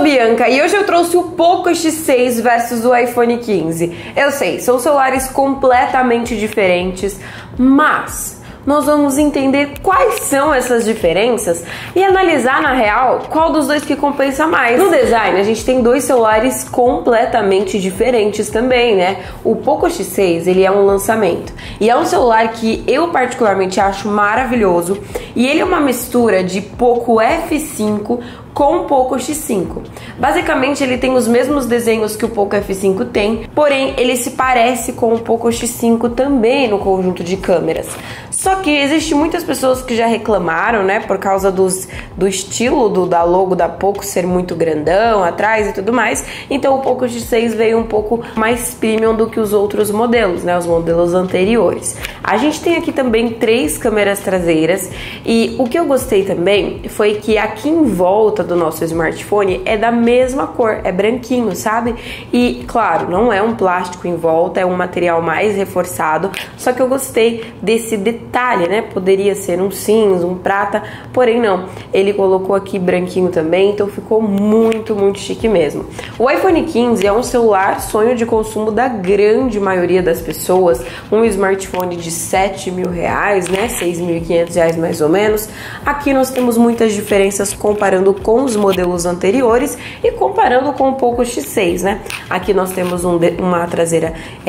Bianca e hoje eu trouxe o Poco X6 versus o iPhone 15. Eu sei, são celulares completamente diferentes, mas nós vamos entender quais são essas diferenças e analisar na real qual dos dois que compensa mais. No design, a gente tem dois celulares completamente diferentes também, né? O Poco X6, ele é um lançamento e é um celular que eu particularmente acho maravilhoso e ele é uma mistura de Poco F5 com o Poco X5. Basicamente, ele tem os mesmos desenhos que o Poco F5 tem, porém, ele se parece com o Poco X5 também no conjunto de câmeras. Só que existe muitas pessoas que já reclamaram, né, por causa do estilo da logo da Poco ser muito grandão atrás e tudo mais. Então, o Poco X6 veio um pouco mais premium do que os outros modelos, né, os modelos anteriores. A gente tem aqui também 3 câmeras traseiras e o que eu gostei também foi que aqui em volta do nosso smartphone é da mesma cor, é branquinho, sabe? E claro, não é um plástico em volta, é um material mais reforçado, só que eu gostei desse detalhe, né? Poderia ser um cinza, um prata, porém não, ele colocou aqui branquinho também, então ficou muito chique mesmo. O iPhone 15 é um celular sonho de consumo da grande maioria das pessoas, um smartphone de R$7.000, né? R$6.500 mais ou menos. Aqui nós temos muitas diferenças comparando com os modelos anteriores e comparando com o Poco X6, né? Aqui nós temos uma traseira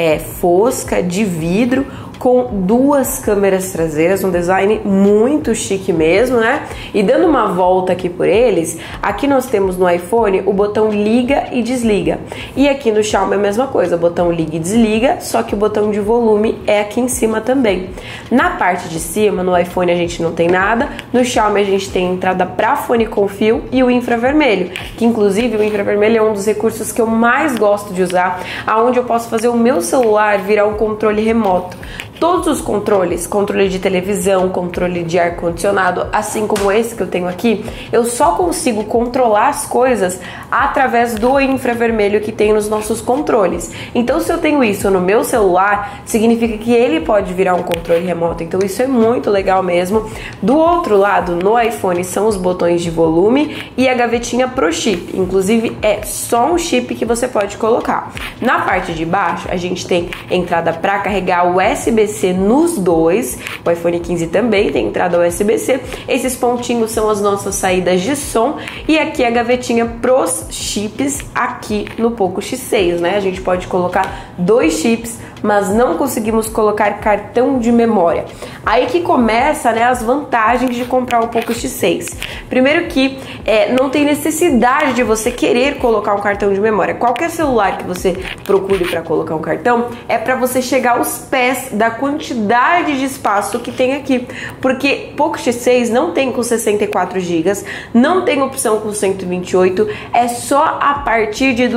fosca de vidro com 2 câmeras traseiras, um design muito chique mesmo, né? E dando uma volta aqui por eles, aqui nós temos no iPhone o botão liga e desliga. E aqui no Xiaomi é a mesma coisa, o botão liga e desliga, só que o botão de volume é aqui em cima também. Na parte de cima, no iPhone a gente não tem nada, no Xiaomi a gente tem entrada para fone com fio e o infravermelho, que inclusive o infravermelho é um dos recursos que eu mais gosto de usar, aonde eu posso fazer o meu celular virar um controle remoto. Todos os controles, controle de televisão, controle de ar-condicionado, assim como esse que eu tenho aqui, eu só consigo controlar as coisas através do infravermelho que tem nos nossos controles. Então, se eu tenho isso no meu celular, significa que ele pode virar um controle remoto. Então, isso é muito legal mesmo. Do outro lado, no iPhone, são os botões de volume e a gavetinha pro chip. Inclusive, é só um chip que você pode colocar. Na parte de baixo, a gente tem entrada para carregar USB-C nos dois, o iPhone 15 também tem entrada USB-C, esses pontinhos são as nossas saídas de som e aqui a gavetinha pros chips aqui no Poco X6, né? A gente pode colocar 2 chips, mas não conseguimos colocar cartão de memória. Aí que começa, né, as vantagens de comprar o Poco X6. Primeiro que não tem necessidade de você querer colocar um cartão de memória. Qualquer celular que você procure para colocar um cartão é para você chegar aos pés da quantidade de espaço que tem aqui. Porque Poco X6 não tem com 64 GB, não tem opção com 128, é só a partir de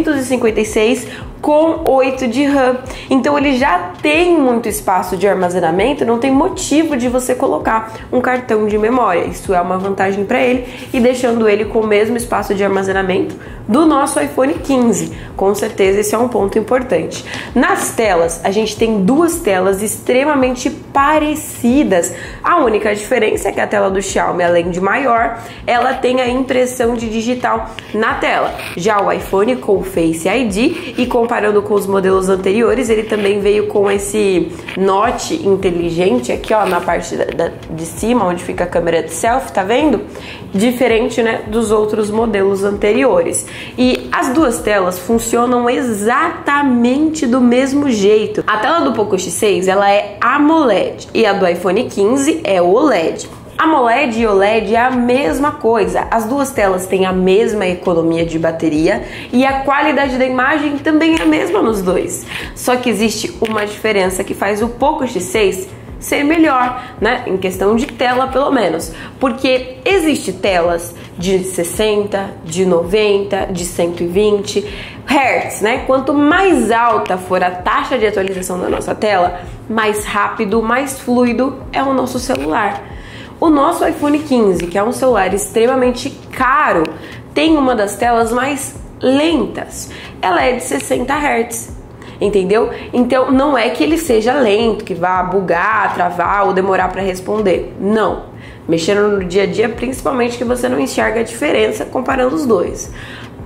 256 com 8 de RAM. Então ele já tem muito espaço de armazenamento, não tem motivo de você colocar um cartão de memória. Isso é uma vantagem para ele e deixando ele com o mesmo espaço de armazenamento do nosso iPhone 15. Com certeza esse é um ponto importante. Nas telas, a gente tem 2 telas extremamente parecidas. A única diferença é que a tela do Xiaomi, além de maior, ela tem a impressão de digital na tela. Já o iPhone com o Face ID e comparando com os modelos anteriores, ele também veio com esse Note inteligente aqui, ó, na parte de cima, onde fica a câmera de selfie, tá vendo? Diferente, né, dos outros modelos anteriores. E as 2 telas funcionam exatamente do mesmo jeito. A tela do Poco X6, ela é AMOLED e a do iPhone 15 é OLED. AMOLED e OLED é a mesma coisa, as 2 telas têm a mesma economia de bateria e a qualidade da imagem também é a mesma nos dois. Só que existe uma diferença que faz o Poco X6 ser melhor, né? Em questão de tela, pelo menos. Porque existe telas de 60, de 90, de 120 Hz, né? Quanto mais alta for a taxa de atualização da nossa tela, mais rápido, mais fluido é o nosso celular. O nosso iPhone 15, que é um celular extremamente caro, tem uma das telas mais lentas. Ela é de 60 Hz. Entendeu? Então não é que ele seja lento, que vá bugar, travar ou demorar para responder. Não. Mexendo no dia a dia, principalmente que você não enxerga a diferença comparando os dois.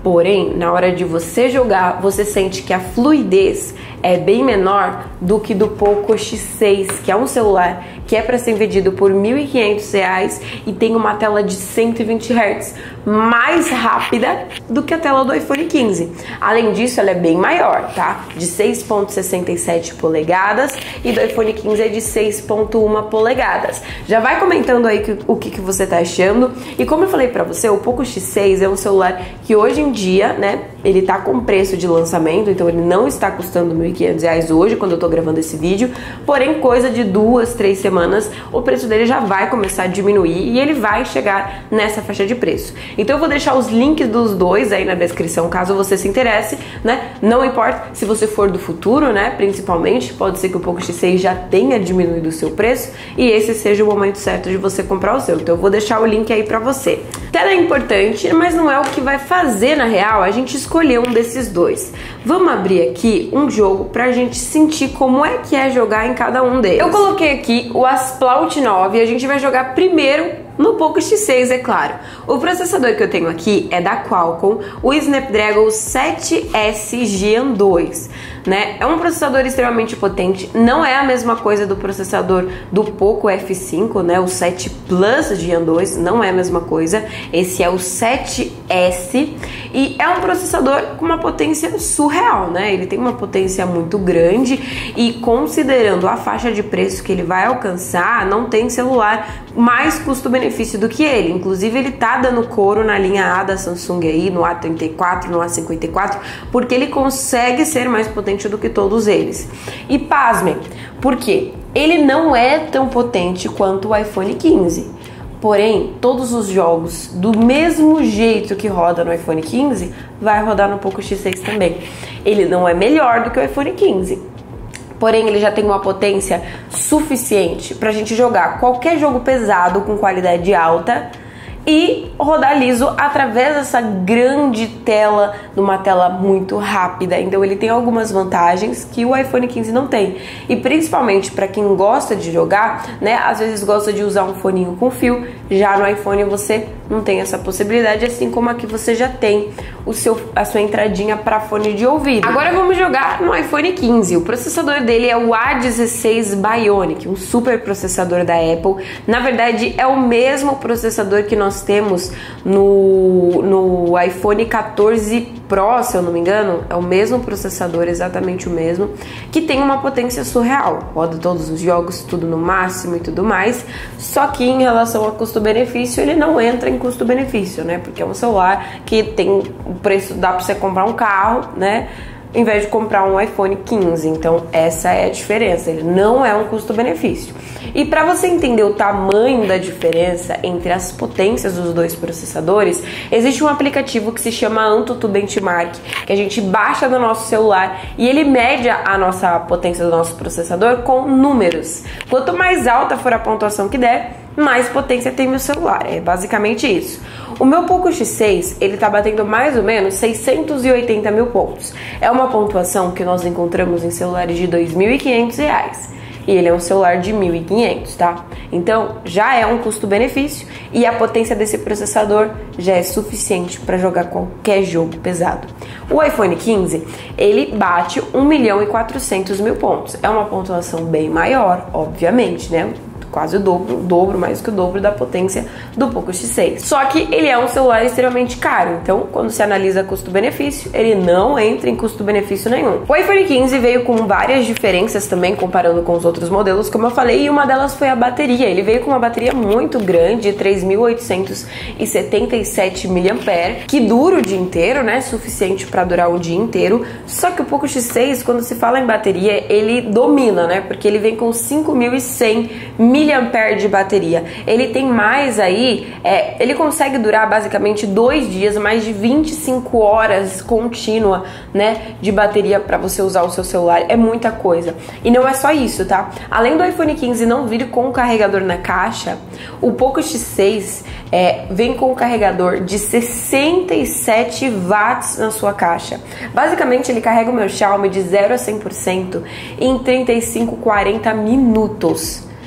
Porém, na hora de você jogar, você sente que a fluidez é bem menor do que do Poco X6, que é um celular que é para ser vendido por R$ 1.500 e tem uma tela de 120 Hz, mais rápida do que a tela do iPhone 15. Além disso, ela é bem maior, tá? De 6,67 polegadas e do iPhone 15 é de 6,1 polegadas. Já vai comentando aí o que você tá achando. E como eu falei pra você, o Poco X6 é um celular que hoje em dia, né, ele tá com preço de lançamento, então ele não está custando R$ 1.500 hoje, quando eu tô gravando esse vídeo. Porém, coisa de 2, 3 semanas, o preço dele já vai começar a diminuir e ele vai chegar nessa faixa de preço. Então eu vou deixar os links dos dois aí na descrição, caso você se interesse, né? Não importa se você for do futuro, né? Principalmente, pode ser que o Poco X6 já tenha diminuído o seu preço e esse seja o momento certo de você comprar o seu. Então eu vou deixar o link aí pra você. Tela é importante, mas não é o que vai fazer na real a gente escolher um desses dois. Vamos abrir aqui um jogo pra gente sentir como é que é jogar em cada um deles. Eu coloquei aqui o Asphalt 9 e a gente vai jogar primeiro no Poco X6, é claro. O processador que eu tenho aqui é da Qualcomm, o Snapdragon 7S Gen 2, né? É um processador extremamente potente, não é a mesma coisa do processador do Poco F5, né? O 7 Plus Gen 2, não é a mesma coisa. Esse é o 7S e é um processador com uma potência surreal, né? Ele tem uma potência muito grande e considerando a faixa de preço que ele vai alcançar, não tem celular mais custo-benefício do que ele. Inclusive ele tá dando couro na linha A da Samsung aí, no A34, no A54, porque ele consegue ser mais potente do que todos eles. E pasmem, por quê? Ele não é tão potente quanto o iPhone 15. Porém, todos os jogos, do mesmo jeito que roda no iPhone 15, vai rodar no Poco X6 também. Ele não é melhor do que o iPhone 15. Porém, ele já tem uma potência suficiente pra gente jogar qualquer jogo pesado com qualidade alta e rodar liso através dessa grande tela, numa tela muito rápida. Então ele tem algumas vantagens que o iPhone 15 não tem. E principalmente para quem gosta de jogar, né, às vezes gosta de usar um foninho com fio, já no iPhone você não tem essa possibilidade, assim como aqui você já tem a sua entradinha para fone de ouvido. Agora vamos jogar no iPhone 15. O processador dele é o A16 Bionic, um super processador da Apple. Na verdade, é o mesmo processador que nós temos no iPhone 14 Pro, se eu não me engano. É o mesmo processador, exatamente o mesmo, que tem uma potência surreal. Roda todos os jogos, tudo no máximo e tudo mais. Só que em relação a custo-benefício, ele não entra em custo-benefício, né? Porque é um celular que tem o preço, dá pra você comprar um carro, né? Em vez de comprar um iPhone 15. Então essa é a diferença, ele não é um custo-benefício. E para você entender o tamanho da diferença entre as potências dos dois processadores, existe um aplicativo que se chama AnTuTu Benchmark, que a gente baixa no nosso celular e ele mede a nossa potência do nosso processador com números. Quanto mais alta for a pontuação que der, mais potência tem meu celular. É basicamente isso. O meu Poco X6, ele tá batendo mais ou menos 680 mil pontos. É uma pontuação que nós encontramos em celulares de R$ 2.500. E ele é um celular de 1.500, tá? Então, já é um custo-benefício e a potência desse processador já é suficiente para jogar qualquer jogo pesado. O iPhone 15, ele bate 1.400.000 pontos. É uma pontuação bem maior, obviamente, né? Quase o dobro, mais que o dobro da potência do Poco X6. Só que ele é um celular extremamente caro, então quando se analisa custo-benefício, ele não entra em custo-benefício nenhum. O iPhone 15 veio com várias diferenças também, comparando com os outros modelos, como eu falei, e uma delas foi a bateria. Ele veio com uma bateria muito grande, 3.877 mAh, que dura o dia inteiro, né, suficiente para durar um dia inteiro. Só que o Poco X6, quando se fala em bateria, ele domina, né, porque ele vem com 5.100 mAh de bateria. Ele tem mais aí, ele consegue durar basicamente 2 dias, mais de 25 horas contínua, né, de bateria para você usar o seu celular. É muita coisa. E não é só isso, tá? Além do iPhone 15 não vir com o carregador na caixa, o Poco X6 vem com um carregador de 67 watts na sua caixa. Basicamente, ele carrega o meu Xiaomi de 0 a 100% em 35, 40 minutos.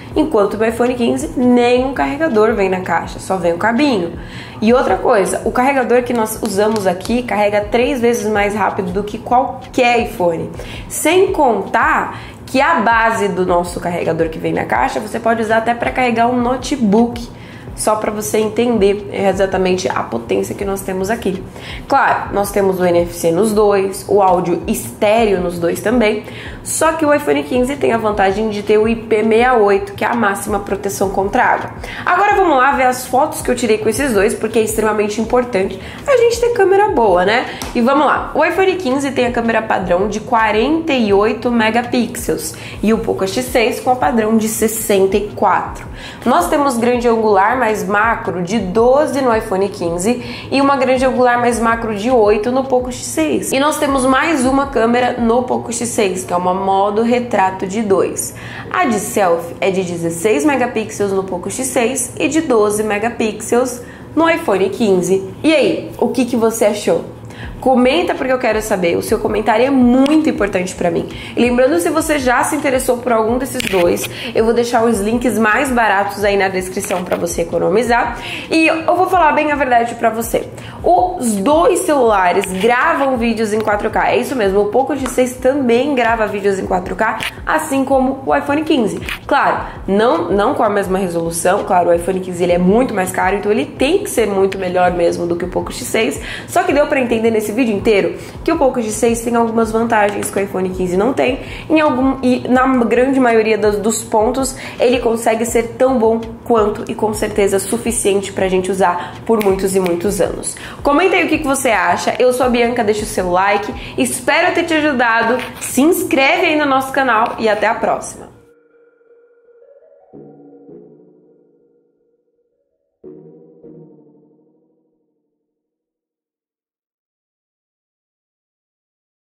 enquanto no iPhone 15 nenhum carregador vem na caixa, só vem o cabinho. E outra coisa, o carregador que nós usamos aqui carrega 3 vezes mais rápido do que qualquer iPhone, sem contar que a base do nosso carregador que vem na caixa você pode usar até para carregar um notebook, só para você entender exatamente a potência que nós temos aqui. Claro, nós temos o NFC nos dois, o áudio estéreo nos dois também, só que o iPhone 15 tem a vantagem de ter o IP68, que é a máxima proteção contra água. Agora vamos lá ver as fotos que eu tirei com esses dois, porque é extremamente importante a gente ter câmera boa, né? E vamos lá, o iPhone 15 tem a câmera padrão de 48 megapixels e o Poco X6 com a padrão de 64. Nós temos grande angular mais macro de 12 no iPhone 15 e uma grande angular mais macro de 8 no Poco X6. E nós temos mais uma câmera no Poco X6, que é uma modo retrato de 2. A de selfie é de 16 megapixels no Poco X6 e de 12 megapixels no iPhone 15. E aí, o que você achou? Comenta porque eu quero saber, o seu comentário é muito importante pra mim. E lembrando, se você já se interessou por algum desses dois, eu vou deixar os links mais baratos aí na descrição pra você economizar. E eu vou falar bem a verdade pra você. Os dois celulares gravam vídeos em 4K, é isso mesmo, o Poco X6 também grava vídeos em 4K, assim como o iPhone 15. Claro, não com a mesma resolução, claro, o iPhone 15 ele é muito mais caro, então ele tem que ser muito melhor mesmo do que o Poco X6, só que deu pra entender nesse vídeo inteiro que o Poco X6 tem algumas vantagens que o iPhone 15 não tem, e na grande maioria dos pontos ele consegue ser tão bom quanto e com certeza suficiente pra gente usar por muitos e muitos anos. Comenta aí o que você acha, eu sou a Bianca, deixa o seu like, espero ter te ajudado, se inscreve aí no nosso canal e até a próxima!